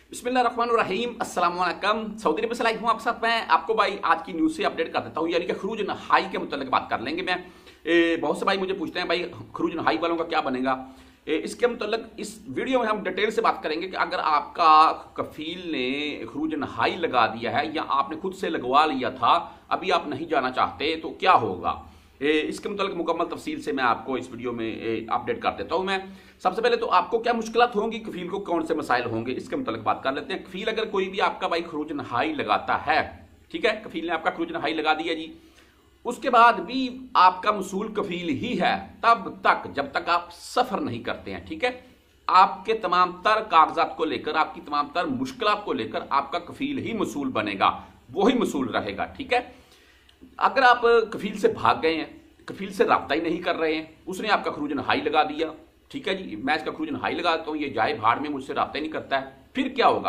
बिस्मिल्लाहिर्रहमानिर्रहीम अस्सलाम वालेकुम। सऊदी अरब से लाइव हूँ आपके साथ। मैं आपको भाई आज की न्यूज़ से अपडेट कर देता हूँ, यानी कि खरूज नहाई के मुतालिक बात कर लेंगे। बहुत से भाई मुझे पूछते हैं भाई खरूज नहाई वालों का क्या बनेगा। इसके मुतालिक इस वीडियो में हम डिटेल से बात करेंगे कि अगर आपका कफील ने खरूज नहाई लगा दिया है या आपने खुद से लगवा लिया था, अभी आप नहीं जाना चाहते, तो क्या होगा। इसके मुताबिक मुकम्मल तफसील से मैं आपको इस वीडियो में अपडेट कर देता हूं। मैं सबसे पहले तो आपको क्या मुश्किलात होंगी, कफील को कौन से मसाइल होंगे, इसके मुताबिक बात कर लेते हैं। कफील अगर कोई भी आपका भाई खरूज नहाई लगाता है, ठीक है, कफील ने आपका खरूज नहाई लगा दिया जी, उसके बाद भी आपका मसूल कफील ही है तब तक जब तक आप सफर नहीं करते हैं, ठीक है। आपके तमाम तर कागजात को लेकर, आपकी तमाम तर मुश्किलात को लेकर आपका कफील ही मसूल बनेगा, वही मसूल रहेगा, ठीक है। अगर आप कफील से भाग गए हैं, कफील से राब्ता ही नहीं कर रहे हैं, उसने आपका खरूज नहाई लगा दिया, ठीक है जी, मैं इसका खरूज नहाई लगाता हूं, ये जाए भाड़ में, मुझसे राब्ता ही नहीं करता है, फिर क्या होगा।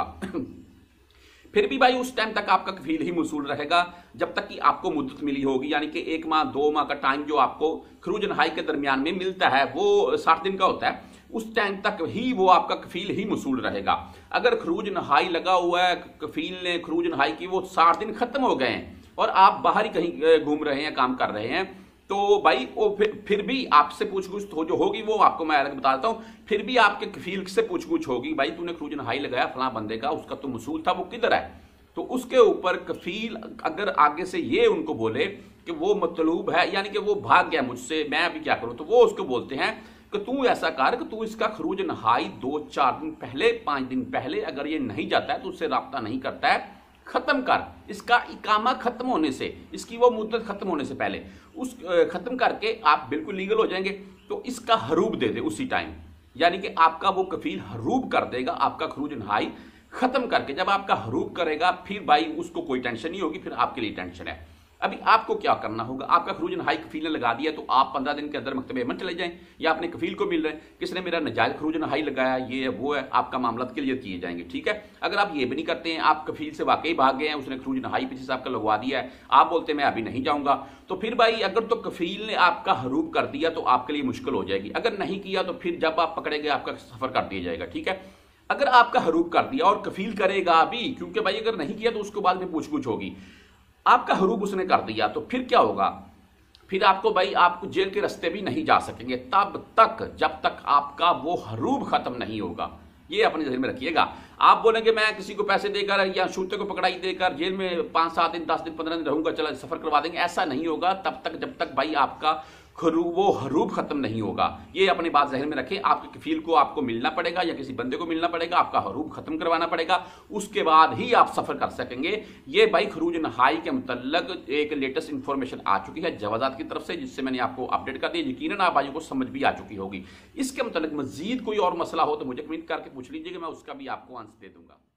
फिर भी भाई उस टाइम तक आपका कफील ही मसूल रहेगा जब तक कि आपको मुद्दत मिली होगी, यानी कि 1 माह 2 माह का टाइम जो आपको खरूज नहाई के दरमियान में मिलता है वो 60 दिन का होता है, उस टाइम तक ही वो आपका कफील ही मसूल रहेगा। अगर खरूज नहाई लगा हुआ है, कफील ने खरूज नहाई की, वो 60 दिन खत्म हो गए हैं और आप बाहर ही कहीं घूम रहे हैं, काम कर रहे हैं, तो भाई वो फिर भी आपसे पूछगुछ जो होगी वो आपको मैं अलग बताता हूं। फिर भी आपके कफील से पूछगुछ होगी, भाई तूने खरूज नहाई लगाया फलां बंदे का, उसका तो मसूल था, वो किधर है। तो उसके ऊपर कफील अगर आगे से ये उनको बोले कि वो मतलूब है, यानी कि वो भाग गया मुझसे, मैं अभी क्या करूं, तो वो उसको बोलते हैं कि तू ऐसा कर कि तू इसका खरूज नहाई 2-4 दिन पहले, 5 दिन पहले, अगर ये नहीं जाता है तो उससे राब्ता नहीं करता है, खत्म कर, इसका इकामा खत्म होने से, इसकी वो मुद्दत खत्म होने से पहले उस खत्म करके आप बिल्कुल लीगल हो जाएंगे। तो इसका हरूब दे दे उसी टाइम, यानी कि आपका वो कफील हरूब कर देगा आपका खरूज नहाई खत्म करके। जब आपका हरूब करेगा फिर भाई उसको कोई टेंशन नहीं होगी, फिर आपके लिए टेंशन है। अभी आपको क्या करना होगा, आपका खरूज नहाई कफील ने लगा दिया तो आप 15 दिन के अंदर मकतबे यमन चले जाएं, या अपने कफील को मिल रहे हैं, किसने मेरा नाजायज खरूज नहाई लगाया, ये है वो है, आपका मामला क्लियर किए जाएंगे, ठीक है। अगर आप ये भी नहीं करते हैं, आप कफील से वाकई भाग गए हैं, उसने खरूज नहाई पीछे से आपका लगवा दिया है, आप बोलते हैं मैं अभी नहीं जाऊंगा, तो फिर भाई अगर तो कफील ने आपका हरूब कर दिया तो आपके लिए मुश्किल हो जाएगी। अगर नहीं किया तो फिर जब आप पकड़े गए आपका सफर कर दिया जाएगा, ठीक है। अगर आपका हरूब कर दिया और कफील करेगा भी, क्योंकि भाई अगर नहीं किया तो उसको बाद में पूछगुछ होगी, आपका हरूब उसने कर दिया तो फिर क्या होगा, फिर आपको भाई आपको जेल के रास्ते भी नहीं जा सकेंगे तब तक जब तक आपका वो हरूब खत्म नहीं होगा। ये अपने ज़हन में रखिएगा। आप बोलेंगे मैं किसी को पैसे देकर या शूते को पकड़ाई देकर जेल में 5-7 दिन 10 दिन 15 दिन रहूंगा, चला सफर करवा देंगे, ऐसा नहीं होगा तब तक जब तक भाई आपका वो हरूब खत्म नहीं होगा। ये अपनी बात जहन में रखें। आपके कफील को आपको मिलना पड़ेगा या किसी बंदे को मिलना पड़ेगा, आपका हरूब खत्म करवाना पड़ेगा, उसके बाद ही आप सफर कर सकेंगे। ये भाई खरूज नहाई के मुतल्लक एक लेटेस्ट इंफॉर्मेशन आ चुकी है जवाजात की तरफ से, जिससे मैंने आपको अपडेट कर दिया। यकीनन आप भाइयों को समझ भी आ चुकी होगी। इसके मुतल्लक मजीद कोई और मसला हो तो मुझे कमेंट करके पूछ लीजिएगा, मैं उसका भी आपको आंसर दे दूंगा।